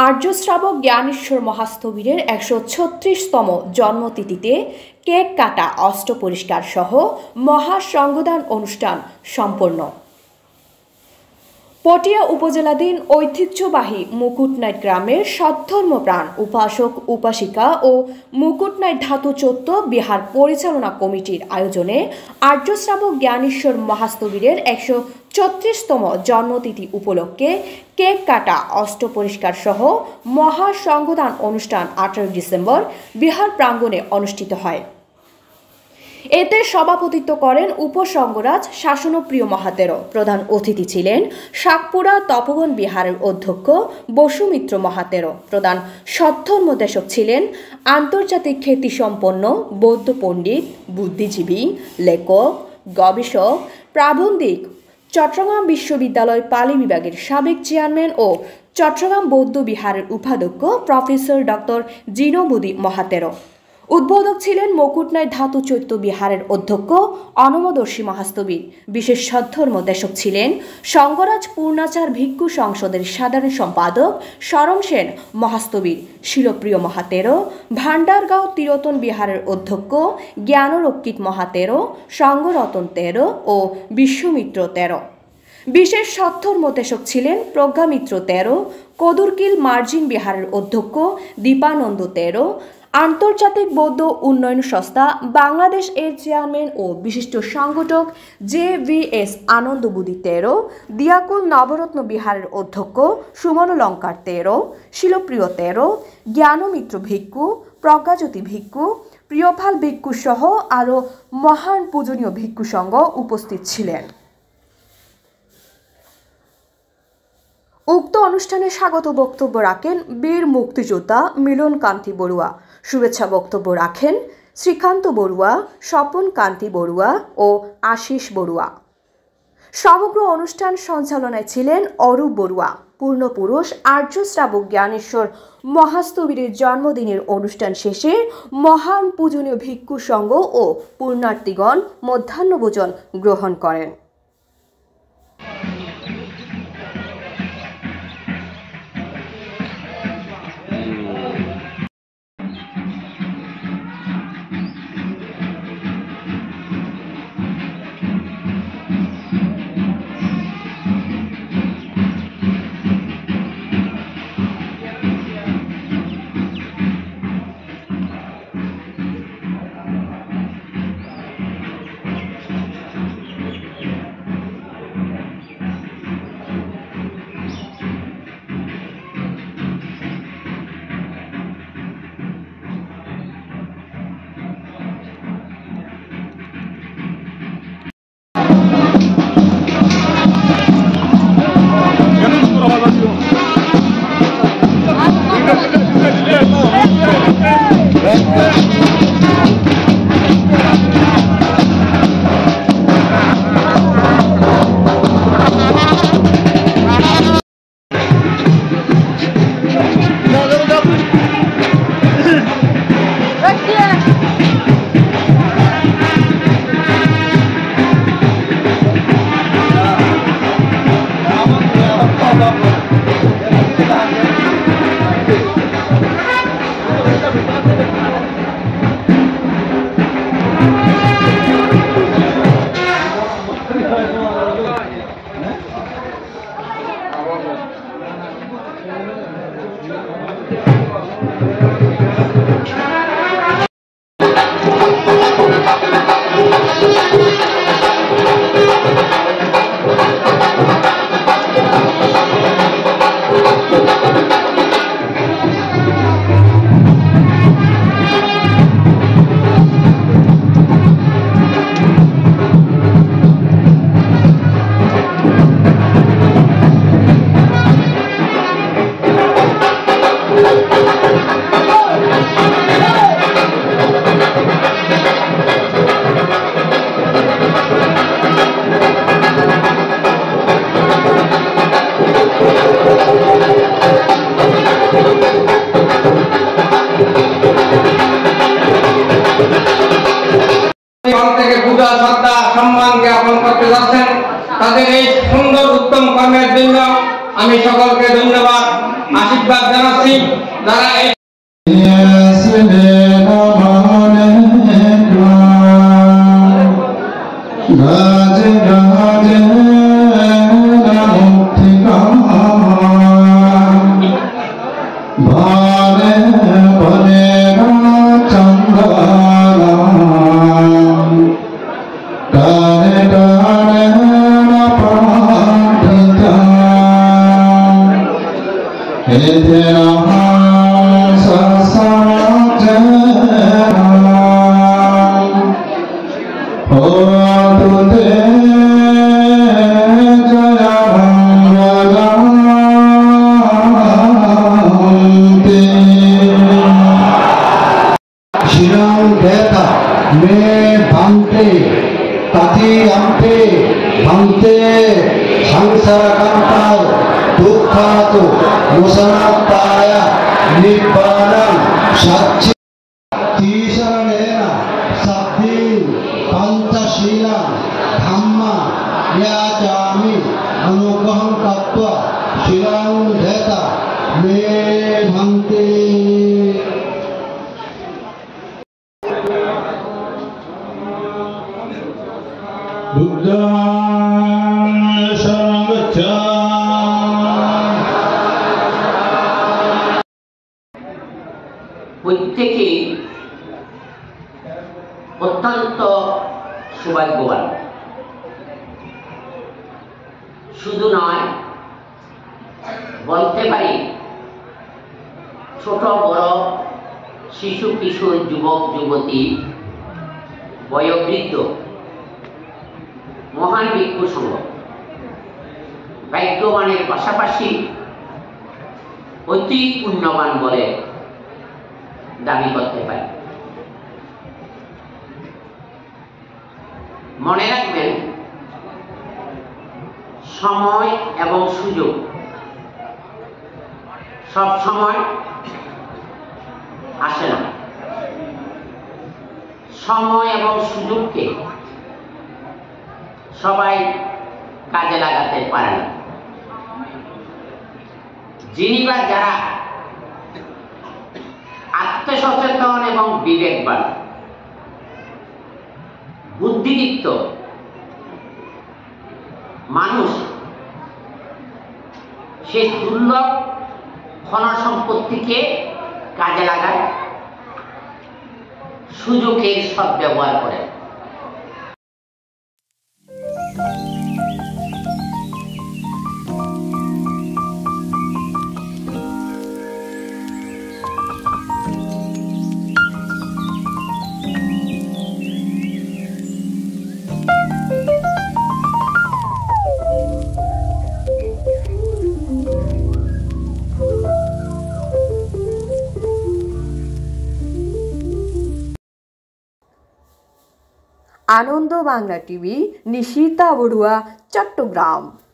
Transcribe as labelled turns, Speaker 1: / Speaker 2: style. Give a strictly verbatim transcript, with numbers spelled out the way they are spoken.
Speaker 1: आर्य श्रावक ज्ञानेश्वर महास्तवीरेर एकशो छत्रिशतम जन्मतिथिते केक काटा अस्त्र परिष्कार सह महासंगदान अनुष्ठान सम्पन्न। पटिया उपजेलाधीन ऐतिह्यबाही मुकुटनाइट ग्रामेर सद्धर्मप्राण उपासक उपासिका और मुकुटनाइट धातु चौत्य बिहार परिचालना कमिटिर आयोजने आर्य श्रावक ज्ञानेश्वर महास्तवीरेर एकशो छत्रिशतम जन्मतिथि उपलक्षे केक काटा अस्त्र परिष्कार सह महासंगदान अनुष्ठान अठारो डिसेम्बर बिहार प्रांगणे अनुष्ठित हय। एते सभापतित्व करें उपसंगराज शासनप्रिय महातेरो। प्रधान अतिथि छिलेन शाकपुरा तपोवन बिहारेर अध्यक्ष बसुमित्र महातेरो। प्रधान सद्धर्मदेशक छिलेन आंतर्जातिक ख्यातिसम्पन्न बौद्ध पंडित बुद्धिजीवी लेखक गवेषक प्राबन्धिक चट्टग्राम विश्वविद्यालय पाली विभागेर साबेक चेयरमैन और चट्टग्राम बौद्ध बिहारेर उपाध्यक्ष प्रफेसर डॉक्टर जिनोबुदी महातेरो। उद्बोधक छिलेन मुकुटनाइट धातु चैत्य बिहारेर अध्यक्ष अनमदर्शी महास्तवीर। विशेष सद्धर्मदेशक छिलेन संगराज पूर्णाचार भिक्षु संसदेर साधारण सम्पादक शरणस महास्तवीर, शिलप्रिय महातेरो, भाण्डारगांव तीरतन बिहारेर अध्यक्ष ज्ञानरक्षित महातेरो, संगरतन तेरो और विश्वमित्र तेरो। विशेष सद्धर्मदेशक छिलेन प्रज्ञामित्र तेरो, कदुरकिल मार्जिन बिहारेर अध्यक्ष दीपानंद तेरो, आंतर्जातिक बौद्ध उन्नयन संस्था बांग्लादेश एर चेयरमैन और विशिष्ट संगठक जे वी एस आनंदबुदी तेरो, दियाकुल नवरत्न बिहारेर अध्यक्ष सुमनलंकार तेरो, शिलप्रिय तेरो, ज्ञानमित्र भिक्षु, प्रज्ञाज्योति भिक्षु, प्रियपाल भिक्षु सह आरो महान पूजनीय भिक्षु संघ उपस्थित छिलेन। उक्त अनुष्ठाने स्वागत बक्तव्य राखें वीर मुक्तियोद्धा मिलन कांति बड़ुआ। शुभेच्छा बक्तव्य राखें श्रीकांत बड़ुआ, स्वपन कांति बड़ुआ और आशीष बड़ुआ। समग्र अनुष्ठान सञ्चालनाय छिलेन अरूप बड़ुआ। पूर्णपुरुष आर्य श्रावक ज्ञानेश्वर महास्तवीरेर जन्मदिनेर अनुष्ठान शेषे महान पूजनीय भिक्षु संघ और पुण्यार्थीगण मध्याह्न भोजन ग्रहण करें।
Speaker 2: सम्मान ज्ञापन करते जाচ্ছেন তাদের এই সুন্দর উত্তম কর্মের জন্য আমি সকলকে ধন্যবাদ আশীর্বাদ জানাচ্ছি যারা এই
Speaker 3: প্রত্যেকে অত্যন্ত সৌভাগ্যবান। শুধু নয়, বলতে পারি ছোট বড়, শিশু কিশোর, যুবক যুবতী, বয়োবৃদ্ধ, মহান ভিক্ষু সংঘ ভাগ্যবানের পাশাপাশি অতি পুণ্যবান বলে দাবি করতে পারি। মনে রাখবেন, সময় এবং সুযোগ সব সময় আসে না। সময় এবং সুযোগকে সবাই কাজে লাগাতে পারে না। যিনি বা যারা আত্মসচেতন এবং বিবেকবান, বুদ্ধিদীপ্ত মানুষ, সে দুর্লভ খনন সম্পত্তিকে কাজে লাগায়, সুযোগের সদ্ব্যবহার করে।
Speaker 1: আনন্দ বাংলা টিভি, নিশিতা বড়ুয়া, চট্টগ্রাম।